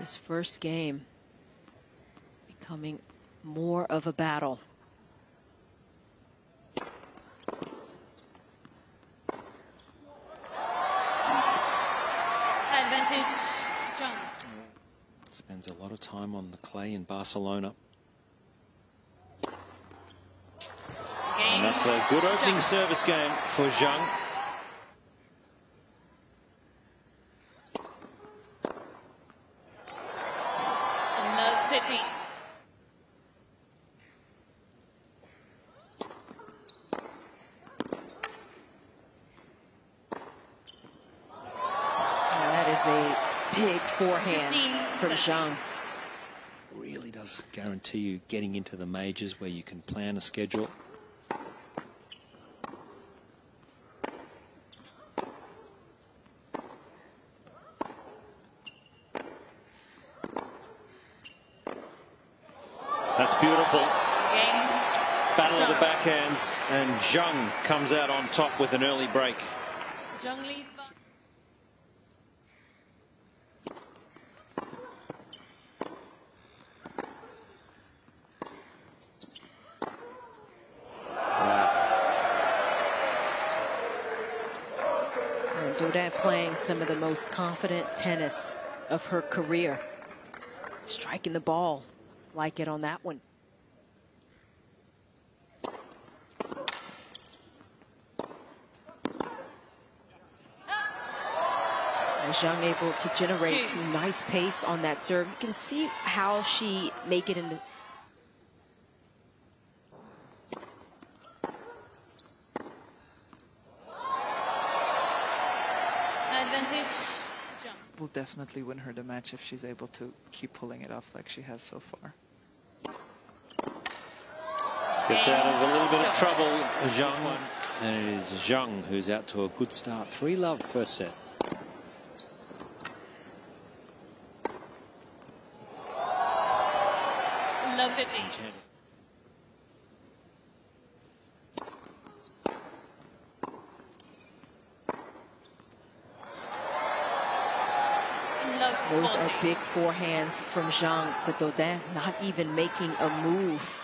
This first game becoming more of a battle. Advantage, Zheng. Spends a lot of time on the clay in Barcelona. And that's a good opening service game for Zheng. Love 50. That is a big forehand from Zheng. Really does guarantee you getting into the majors where you can plan a schedule. That's beautiful. Battle of the backhands, and Zheng comes out on top with an early break. Zheng leads by. And Dodin playing some of the most confident tennis of her career. Striking the ball like it on that one. And Zheng able to generate some nice pace on that serve. You can see how she make it into. Advantage, Zheng. Will definitely win her the match if she's able to keep pulling it off like she has so far. Gets out of a little bit of trouble, Zheng. And it is Zheng who's out to a good start. 3-love first set. Love 50. Those are big forehands from Zheng, but Dodin not even making a move.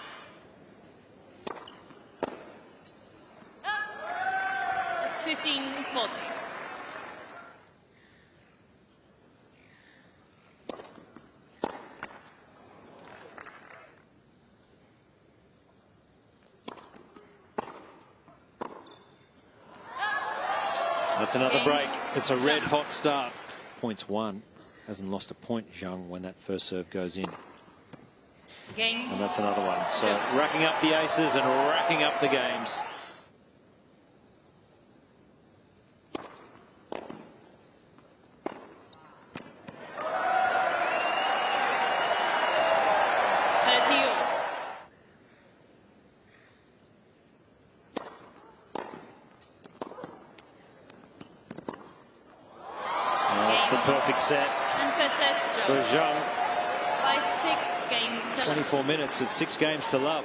That's another break. It's a red hot start. Points one. Hasn't lost a point, Zheng, when that first serve goes in. And that's another one. So racking up the aces and racking up the games. The perfect set for Zheng. By 6 games to 24 minutes, it's 6 games to love.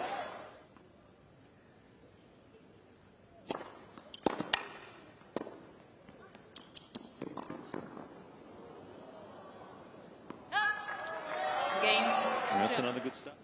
And that's another good start.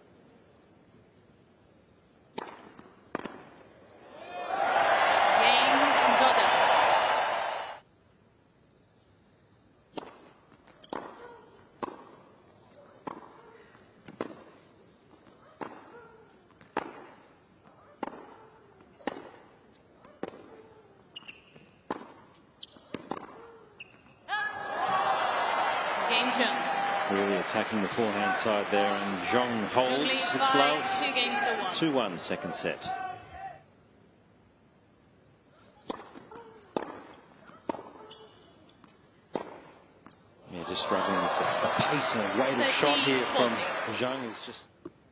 Really attacking the forehand side there, and Zheng holds 6-love. 2-1 second set. Yeah, just struggling with the pace and weight of shot here from Zheng is just.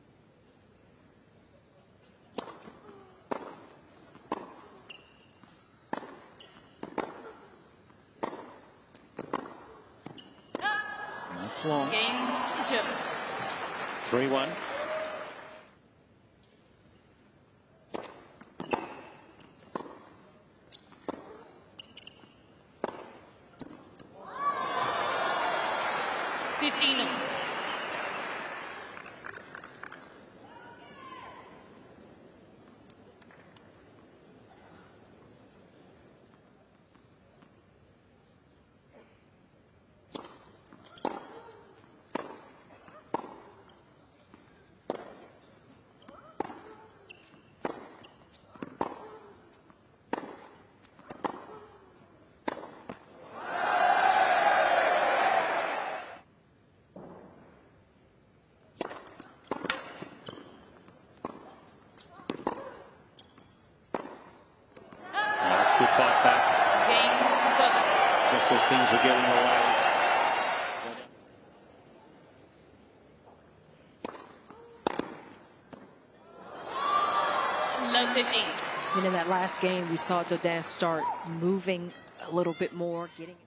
That's long. 3-1. Good fight back. Game Dodin. Just as things were getting away. Love 15. And in that last game, we saw Dodin start moving a little bit more, getting.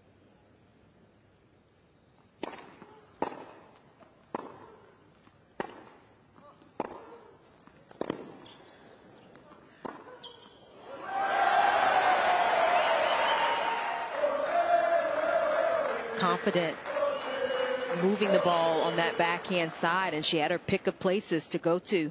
Confident moving the ball on that backhand side, and she had her pick of places to go to.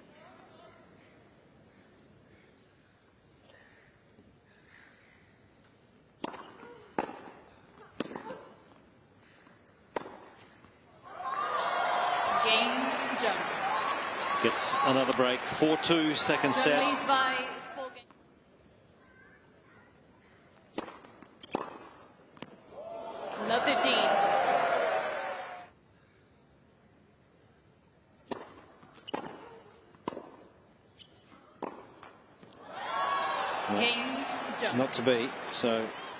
Game jump. Gets another break. 4-2, second Zheng set. leads by 4 games. Love 15. Yeah. Game jump. Not to be, so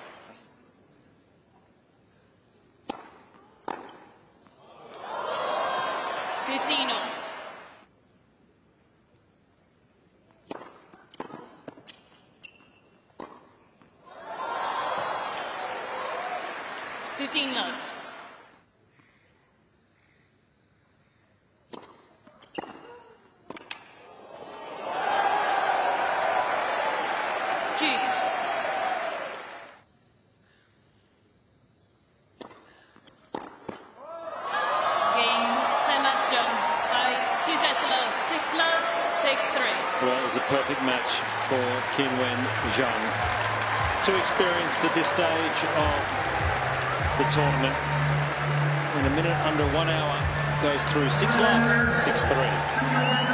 15 on. Love. Juice. Game 10 match jump by 2 sets to love. 6-love, 6-3. well, it was a perfect match for Qinwen Zheng. Too experienced at this stage of the tournament. In a minute under 1 hour, goes through 6-love, 6-3.